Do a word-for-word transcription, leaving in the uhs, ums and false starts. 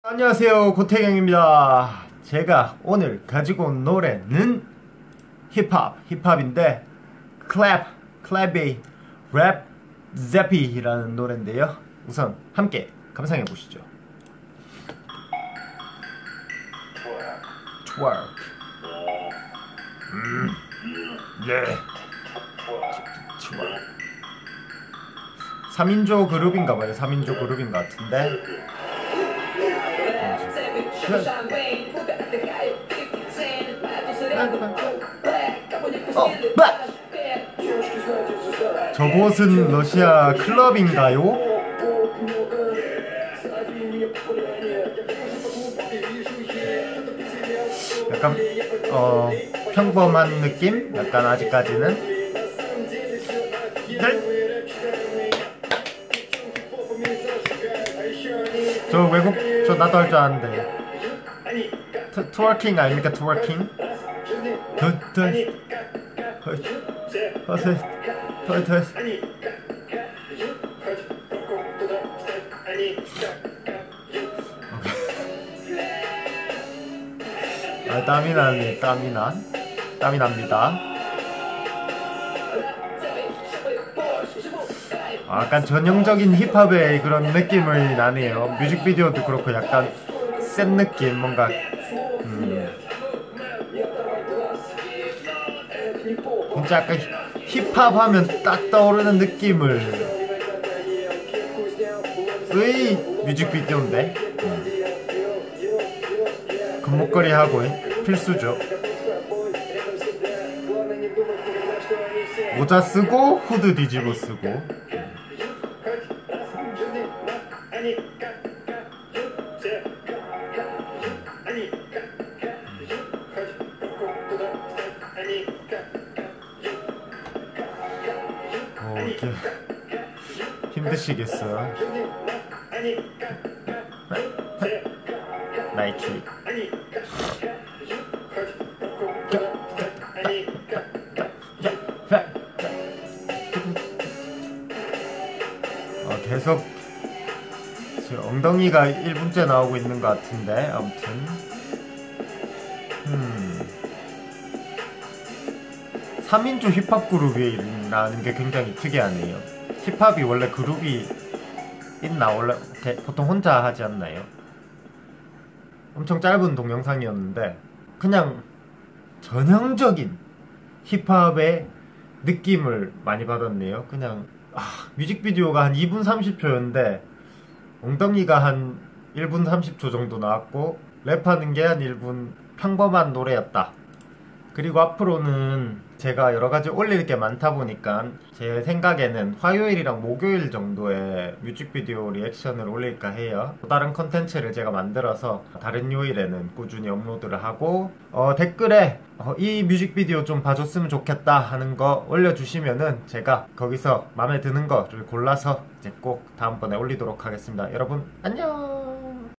안녕하세요, 고태경입니다. 제가 오늘 가지고 온 노래는 힙합, 힙합인데 클랩, 클랩이 랩 제피라는 노래인데요. 우선 함께 감상해 보시죠. Twerk. 음, 예. Twerk. 삼인조 그룹인가봐요. 삼인조 그룹인 것 같은데. 어, 마! 저곳은 러시아 클럽인가요? 약간 어 평범한 느낌? 약간 아직까지는. 네? 저 외국 저 나도 할 줄 아는데. 트, 트워킹 아닙니까? 트워킹? 아, 땀이 나네. 땀이 나. 땀이 납니다. 아, 약간 전형적인 힙합의 그런 느낌을 나네요. 뮤직비디오도 그렇고 약간 센 느낌, 뭔가 음. 진짜 약간 힙합 하면 딱 떠오르는 느낌을 의 뮤직비디오인데 음. 금목걸이 하고 필수죠. 모자 쓰고 후드 뒤집어 쓰고. 어, 이렇게 힘드시겠어요. 나이키. 어, 계속 엉덩이가 일 분째 나오고 있는 것 같은데. 아무튼 음. 삼인조 힙합 그룹이라는 게 굉장히 특이하네요. 힙합이 원래 그룹이 있나? 원래 보통 혼자 하지 않나요? 엄청 짧은 동영상이었는데 그냥 전형적인 힙합의 느낌을 많이 받았네요. 그냥 아, 뮤직비디오가 한 이 분 삼십 초였는데 엉덩이가 한 일 분 삼십 초 정도 나왔고 랩하는 게 한 일 분. 평범한 노래였다. 그리고 앞으로는 제가 여러가지 올릴 게 많다 보니까 제 생각에는 화요일이랑 목요일 정도의 뮤직비디오 리액션을 올릴까 해요. 또 다른 컨텐츠를 제가 만들어서 다른 요일에는 꾸준히 업로드를 하고 어, 댓글에 어, 이 뮤직비디오 좀 봐줬으면 좋겠다 하는 거 올려주시면은 제가 거기서 마음에 드는 거를 골라서 이제 꼭 다음번에 올리도록 하겠습니다. 여러분 안녕.